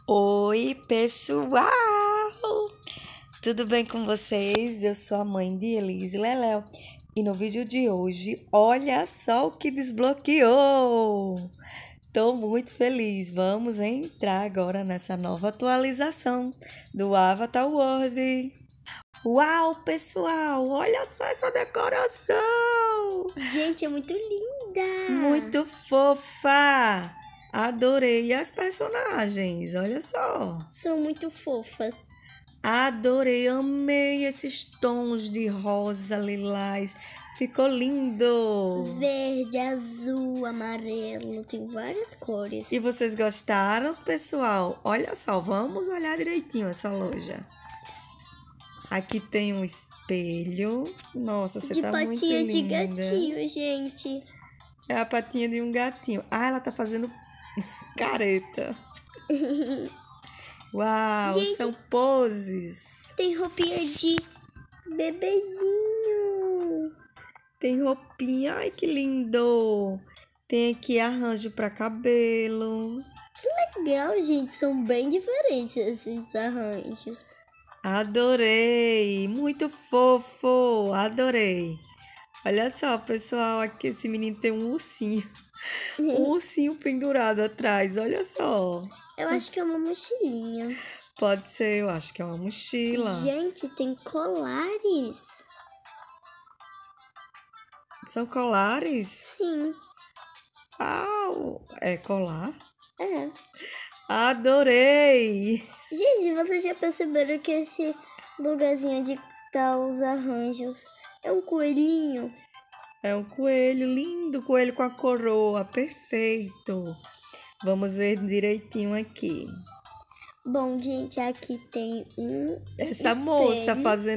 Oi, pessoal! Tudo bem com vocês? Eu sou a mãe de Elise Leléo e no vídeo de hoje, olha só o que desbloqueou! Tô muito feliz. Vamos entrar agora nessa nova atualização do Avatar World. Uau, pessoal! Olha só essa decoração! Gente, é muito linda! Muito fofa! Adorei as personagens, olha só. São muito fofas. Adorei, amei esses tons de rosa, lilás. Ficou lindo. Verde, azul, amarelo, tem várias cores. E vocês gostaram, pessoal? Olha só, vamos olhar direitinho essa loja. Aqui tem um espelho. Nossa, você tá muito linda. De patinha de gatinho, gente. É a patinha de um gatinho. Ah, ela tá fazendo careta. Uau, gente, são poses. Tem roupinha de bebezinho. Tem roupinha, ai que lindo. Tem aqui arranjo para cabelo. Que legal, gente, são bem diferentes esses arranjos. Adorei, muito fofo, adorei. Olha só, pessoal, aqui esse menino tem um ursinho. Um ursinho pendurado atrás, olha só. Eu acho que é uma mochilinha. Pode ser, eu acho que é uma mochila. Gente, tem colares. São colares? Sim. Ah, é colar? É. Adorei! Gente, vocês já perceberam que esse lugarzinho onde tá os arranjos é um coelhinho? É um coelho lindo, coelho com a coroa, perfeito. Vamos ver direitinho aqui. Bom, gente, aqui tem Essa espelho. moça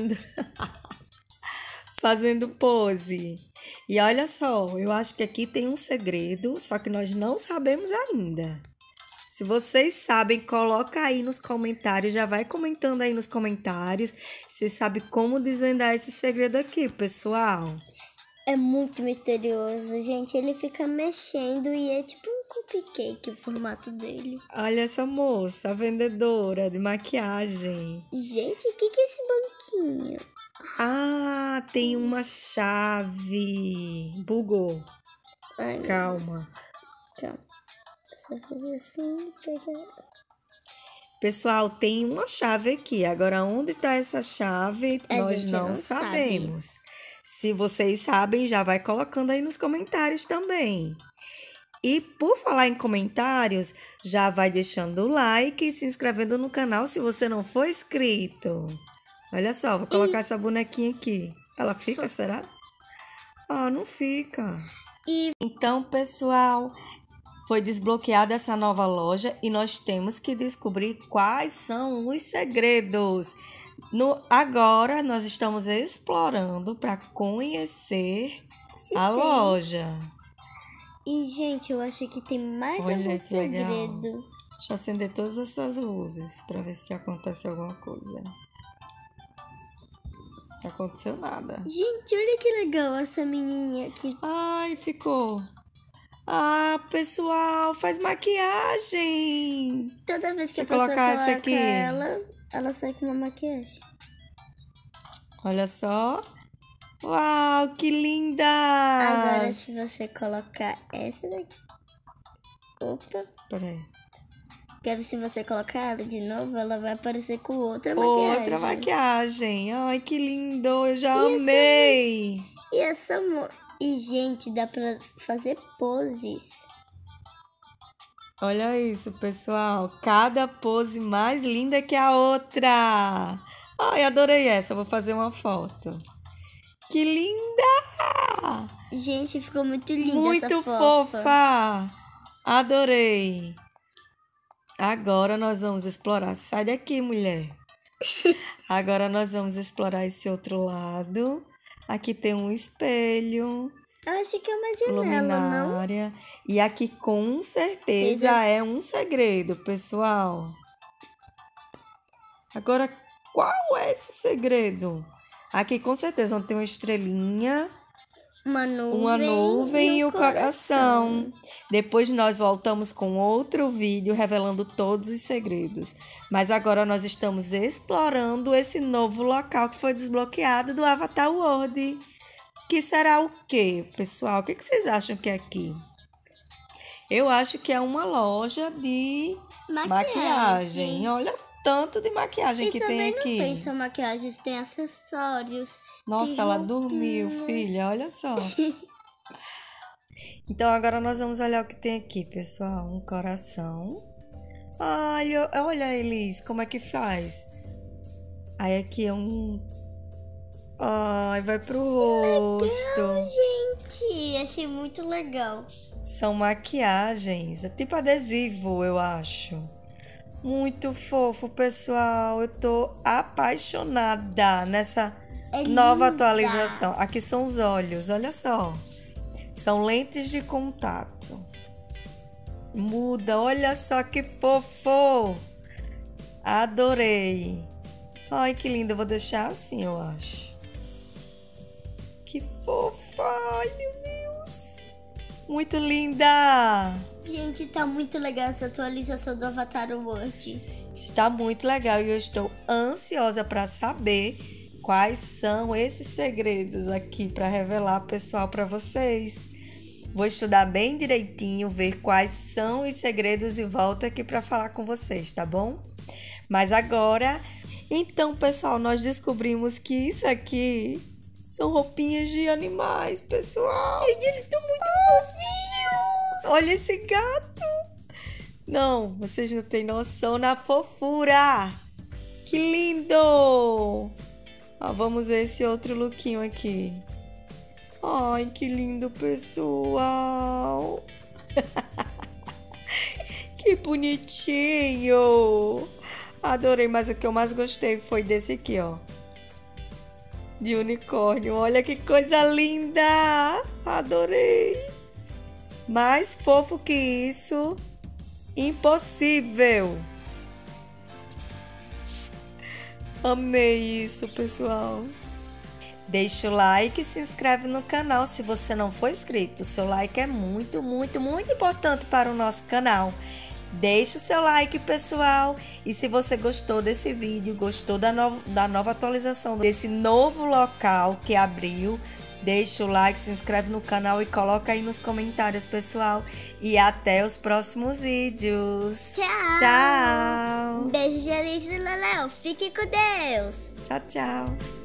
fazendo pose. E olha só, eu acho que aqui tem um segredo, só que nós não sabemos ainda. Se vocês sabem, coloca aí nos comentários, já vai comentando aí nos comentários. Você sabe como desvendar esse segredo aqui, pessoal? É muito misterioso, gente. Ele fica mexendo e é tipo um cupcake o formato dele. Olha essa moça, a vendedora de maquiagem. Gente, o que é esse banquinho? Ah, tem uma chave. Bugou. Ai, Calma. calma. É só fazer assim, pegar. Pessoal, tem uma chave aqui. Agora, onde está essa chave, nós não sabemos. Sabe. Se vocês sabem, já vai colocando aí nos comentários também. E por falar em comentários, já vai deixando o like e se inscrevendo no canal se você não for inscrito. Olha só, vou colocar essa bonequinha aqui. Ela fica, será? Ah, não fica. Então, pessoal, foi desbloqueada essa nova loja e nós temos que descobrir quais são os segredos. Agora, nós estamos explorando para conhecer a loja. E, gente, eu acho que tem mais algum segredo. Legal. Deixa eu acender todas essas luzes para ver se acontece alguma coisa. Não aconteceu nada. Gente, olha que legal essa menininha aqui. Ai, ficou. Ah, pessoal, faz maquiagem. Toda vez que Deixa a pessoa colocar essa coloca aqui. ela sai com uma maquiagem. Olha só. Uau, que linda! Agora, se você colocar essa daqui. Opa. Peraí. Agora, se você colocar ela de novo, ela vai aparecer com outra maquiagem. Outra maquiagem. Ai, que lindo. Eu já amei. E, gente, dá pra fazer poses. Olha isso, pessoal. Cada pose mais linda que a outra. Ai, adorei essa. Vou fazer uma foto. Que linda! Gente, ficou muito linda muito essa fofa. Adorei. Agora nós vamos explorar. Sai daqui, mulher. Agora nós vamos explorar esse outro lado. Aqui tem um espelho. Eu acho que é uma janela, luminária. Não? E aqui com certeza é um segredo, pessoal. Agora, qual é esse segredo? Aqui com certeza vão ter uma estrelinha, uma nuvem e o coração. Depois nós voltamos com outro vídeo revelando todos os segredos. Mas agora nós estamos explorando esse novo local que foi desbloqueado do Avatar World. Que será o quê, pessoal? O que vocês acham que é aqui? Eu acho que é uma loja de maquiagem. Olha o tanto de maquiagem que tem aqui. E também não tem só maquiagens, tem acessórios. Nossa, ela dormiu, filha. Olha só. Então, agora nós vamos olhar o que tem aqui, pessoal. Um coração. Olha, Elis, como é que faz? Aí aqui é um... Ai, vai pro rosto. Legal, gente. Achei muito legal. São maquiagens. É tipo adesivo, eu acho. Muito fofo, pessoal. Eu tô apaixonada nessa nova atualização. Aqui são os olhos, olha só. São lentes de contato. Muda, olha só que fofo. Adorei. Ai, que lindo. Eu vou deixar assim, eu acho. Que fofa. Ai, meu Deus. Muito linda. Gente, tá muito legal essa atualização do Avatar World. Está muito legal e eu estou ansiosa para saber quais são esses segredos aqui para revelar, pessoal, para vocês. Vou estudar bem direitinho, ver quais são os segredos e volto aqui para falar com vocês, tá bom? Mas agora, então, pessoal, nós descobrimos que isso aqui são roupinhas de animais, pessoal. Gente, eles estão muito fofinhos. Olha esse gato. Não, vocês não têm noção na fofura. Que lindo. Vamos ver esse outro lookinho aqui. Ai, que lindo, pessoal. Que bonitinho. Adorei, mas o que eu mais gostei foi desse aqui, ó. De unicórnio. Olha que coisa linda. Adorei. Mais fofo que isso, impossível. Amei isso, pessoal. Deixa o like e se inscreve no canal se você não for inscrito. Seu like é muito, muito, muito importante para o nosso canal. Deixa o seu like, pessoal. E se você gostou desse vídeo, gostou da nova atualização, desse novo local que abriu, deixa o like, se inscreve no canal e coloca aí nos comentários, pessoal. E até os próximos vídeos. Tchau. Tchau. Beijo de Alice e Leléo. Fique com Deus. Tchau, tchau.